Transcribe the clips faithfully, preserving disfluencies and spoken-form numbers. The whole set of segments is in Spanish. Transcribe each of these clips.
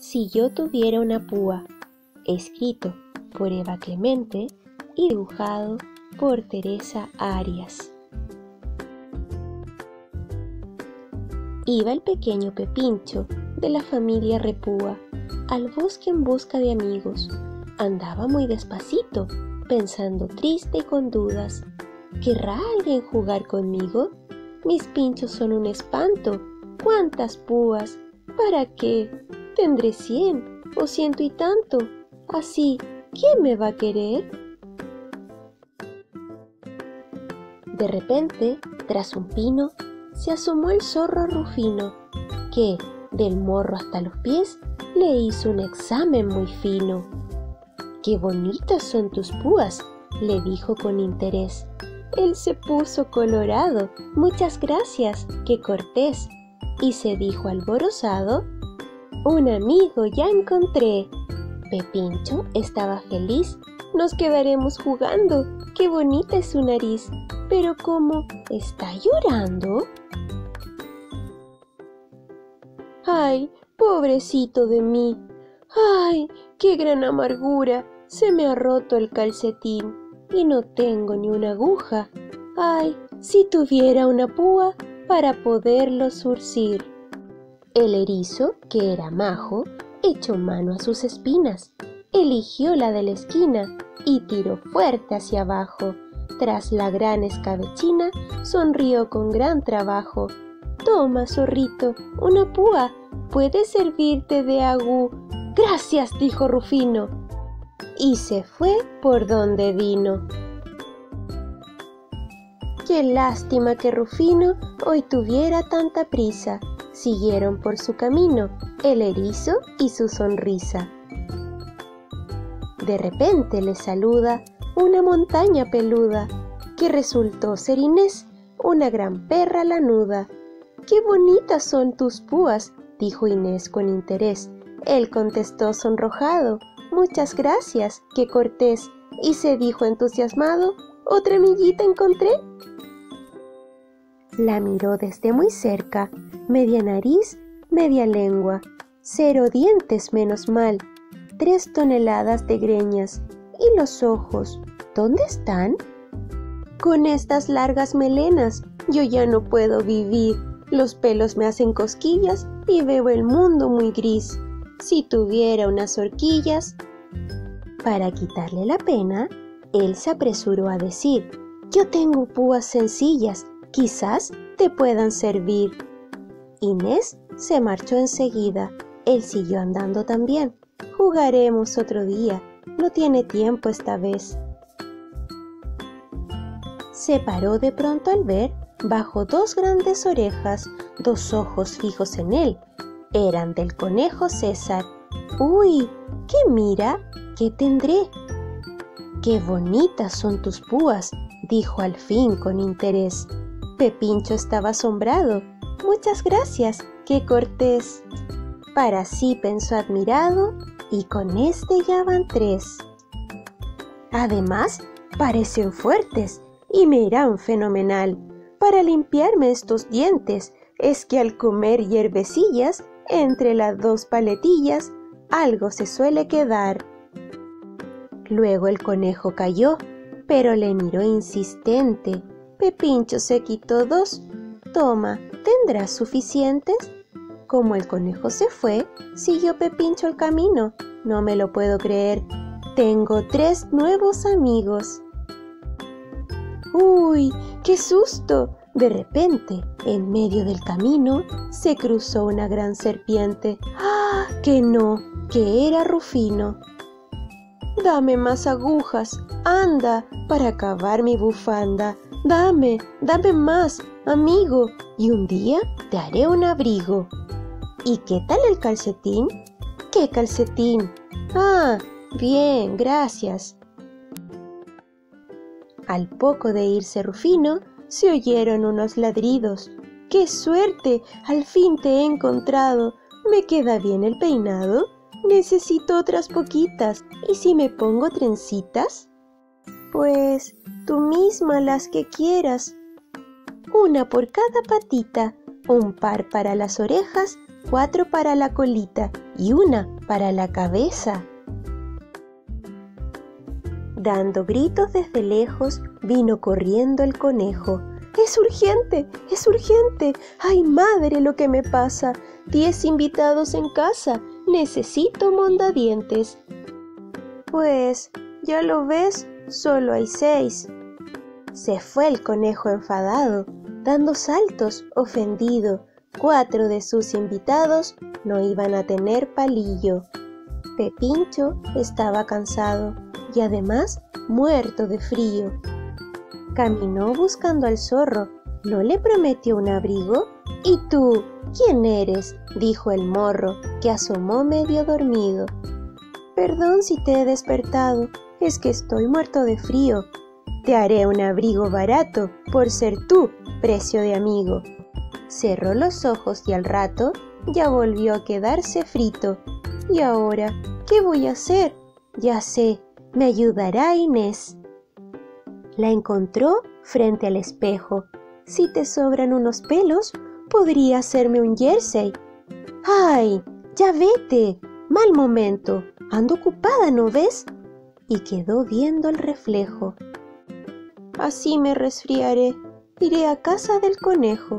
Si yo tuviera una púa, escrito por Eva Clemente y dibujado por Teresa Arias. Iba el pequeño Pepincho de la familia Repúa al bosque en busca de amigos. Andaba muy despacito, pensando triste y con dudas. ¿Querrá alguien jugar conmigo? Mis pinchos son un espanto. ¿Cuántas púas? ¿Para qué? Tendré cien o ciento y tanto. Así, ¿quién me va a querer? De repente, tras un pino, se asomó el zorro Rufino, que, del morro hasta los pies, le hizo un examen muy fino. «¡Qué bonitas son tus púas!», le dijo con interés. Él se puso colorado. «Muchas gracias, qué cortés», y se dijo alborozado: «Un amigo ya encontré». Pepincho estaba feliz. «Nos quedaremos jugando, qué bonita es su nariz, pero ¿cómo está llorando?». «Ay, pobrecito de mí, ay, qué gran amargura, se me ha roto el calcetín y no tengo ni una aguja. Ay, si tuviera una púa para poderlo zurcir». El erizo, que era majo, echó mano a sus espinas, eligió la de la esquina y tiró fuerte hacia abajo. Tras la gran escabechina, sonrió con gran trabajo. «Toma, zorrito, una púa, puede servirte de agú». «Gracias», dijo Rufino, y se fue por donde vino. Qué lástima que Rufino hoy tuviera tanta prisa. Siguieron por su camino el erizo y su sonrisa. De repente le saluda una montaña peluda, que resultó ser Inés, una gran perra lanuda. «¡Qué bonitas son tus púas!», dijo Inés con interés. Él contestó sonrojado: «Muchas gracias, qué cortés», y se dijo entusiasmado: «¿Otra amiguita encontré?». La miró desde muy cerca, media nariz, media lengua, cero dientes menos mal, tres toneladas de greñas, y los ojos, ¿dónde están? «Con estas largas melenas yo ya no puedo vivir, los pelos me hacen cosquillas y veo el mundo muy gris. Si tuviera unas horquillas». Para quitarle la pena, él se apresuró a decir: «Yo tengo púas sencillas, quizás te puedan servir». Inés se marchó enseguida. Él siguió andando también. «Jugaremos otro día, no tiene tiempo esta vez». Se paró de pronto al ver, bajo dos grandes orejas, dos ojos fijos en él. Eran del conejo César. «Uy, ¿qué mira? ¿Qué tendré?». «¡Qué bonitas son tus púas!», dijo al fin con interés. Pepincho estaba asombrado. «Muchas gracias, qué cortés». Para sí pensó admirado, y con este ya van tres. «Además, parecen fuertes y me irán fenomenal para limpiarme estos dientes. Es que al comer hierbecillas, entre las dos paletillas, algo se suele quedar». Luego el conejo cayó, pero le miró insistente. Pepincho se quitó dos. «Toma, ¿tendrás suficientes?». Como el conejo se fue, siguió Pepincho el camino. «No me lo puedo creer, tengo tres nuevos amigos». ¡Uy, qué susto! De repente, en medio del camino, se cruzó una gran serpiente. ¡Ah, que no! Que era Rufino. «Dame más agujas, anda, para acabar mi bufanda. Dame, dame más, amigo, y un día te haré un abrigo». «¿Y qué tal el calcetín?». «¿Qué calcetín?». «Ah, bien, gracias». Al poco de irse Rufino, se oyeron unos ladridos. «¡Qué suerte! Al fin te he encontrado. ¿Me queda bien el peinado? Necesito otras poquitas. ¿Y si me pongo trencitas?». «Pues tú misma las que quieras. Una por cada patita, un par para las orejas, cuatro para la colita y una para la cabeza. Dando gritos desde lejos, vino corriendo el conejo. ¡Es urgente! ¡Es urgente! ¡Ay, madre, lo que me pasa! ¡Diez invitados en casa! ¡Necesito mondadientes! Pues, ya lo ves, solo hay seis. Se fue el conejo enfadado, dando saltos, ofendido. Cuatro de sus invitados no iban a tener palillo. Pepincho estaba cansado y además muerto de frío. Caminó buscando al zorro. ¿No le prometió un abrigo? ¿Y tú? ¿Quién eres?, dijo el morro, que asomó medio dormido. Perdón si te he despertado, es que estoy muerto de frío. Te haré un abrigo barato, por ser tú, precio de amigo. Cerró los ojos y al rato ya volvió a quedarse frito. ¿Y ahora qué voy a hacer? Ya sé, me ayudará Inés. La encontró frente al espejo. Si te sobran unos pelos, podría hacerme un jersey. ¡Ay! ¡Ya vete! Mal momento. Ando ocupada, ¿no ves? Y quedó viendo el reflejo. Así me resfriaré. Iré a casa del conejo.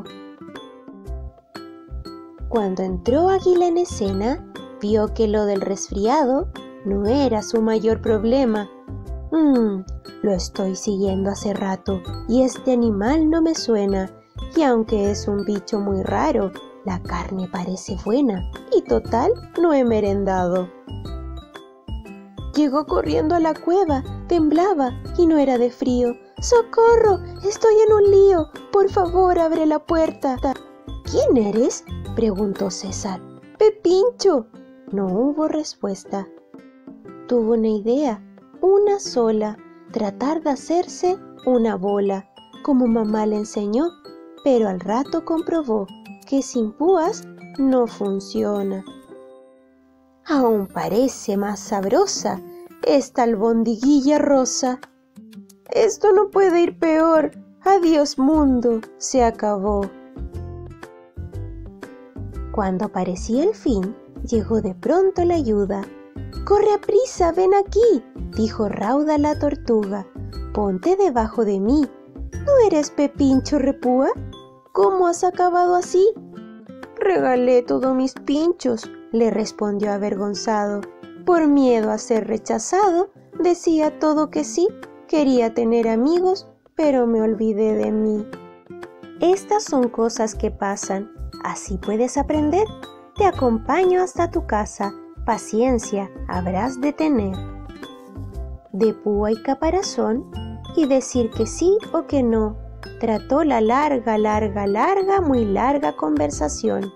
Cuando entró Águila en escena, vio que lo del resfriado no era su mayor problema. Mmm, lo estoy siguiendo hace rato y este animal no me suena. Y aunque es un bicho muy raro, la carne parece buena y total no he merendado. Llegó corriendo a la cueva, temblaba y no era de frío. ¡Socorro! ¡Estoy en un lío! ¡Por favor, abre la puerta! ¿Quién eres?, preguntó César. ¡Pepincho! No hubo respuesta. Tuvo una idea, una sola, tratar de hacerse una bola, como mamá le enseñó, pero al rato comprobó que sin púas no funciona. Aún parece más sabrosa esta albondiguilla rosa. Esto no puede ir peor. Adiós mundo, se acabó. Cuando parecía el fin, llegó de pronto la ayuda. ¡Corre a prisa, ven aquí!, dijo rauda la tortuga. Ponte debajo de mí. ¿No eres Pepincho Repúa? ¿Cómo has acabado así? Regalé todos mis pinchos, le respondió avergonzado. Por miedo a ser rechazado, decía todo que sí. Quería tener amigos, pero me olvidé de mí. Estas son cosas que pasan. Así puedes aprender. Te acompaño hasta tu casa. Paciencia habrás de tener. De púa y caparazón, y decir que sí o que no, trató la larga, larga, larga, muy larga conversación.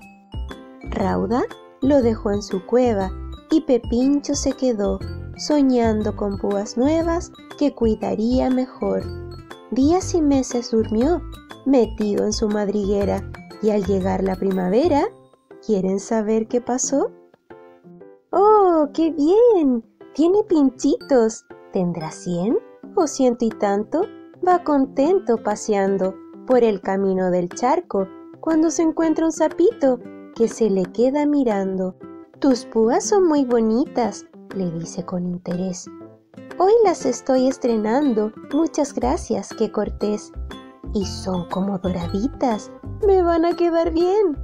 Rauda lo dejó en su cueva y Pepincho se quedó, soñando con púas nuevas que cuidaría mejor. Días y meses durmió, metido en su madriguera, y al llegar la primavera, ¿quieren saber qué pasó? ¡Oh, qué bien! Tiene pinchitos. ¿Tendrá cien o ciento y tanto? Va contento paseando por el camino del charco cuando se encuentra un sapito que se le queda mirando. Tus púas son muy bonitas, le dice con interés. Hoy las estoy estrenando, muchas gracias, qué cortés. Y son como doraditas, me van a quedar bien.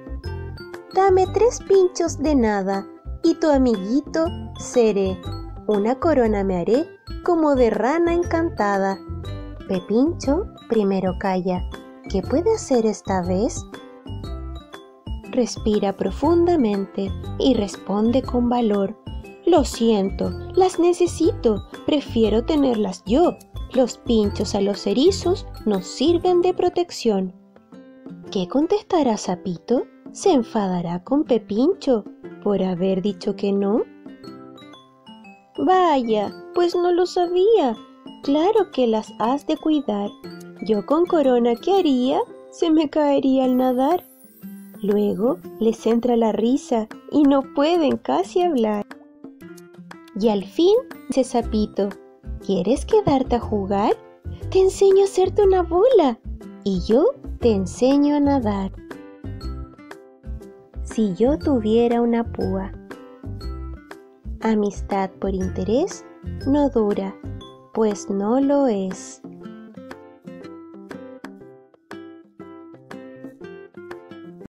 Dame tres pinchos de nada y tu amiguito seré. Una corona me haré como de rana encantada. Pepincho primero calla. ¿Qué puede hacer esta vez? Respira profundamente y responde con valor. Lo siento, las necesito, prefiero tenerlas yo. Los pinchos a los erizos nos sirven de protección. ¿Qué contestará Sapito? ¿Se enfadará con Pepincho por haber dicho que no? Vaya, pues no lo sabía. Claro que las has de cuidar. Yo con corona, ¿qué haría? Se me caería al nadar. Luego les entra la risa y no pueden casi hablar. Y al fin dice Sapito, ¿quieres quedarte a jugar? Te enseño a hacerte una bola y yo te enseño a nadar. si yo tuviera una púa. Amistad por interés no dura, pues no lo es.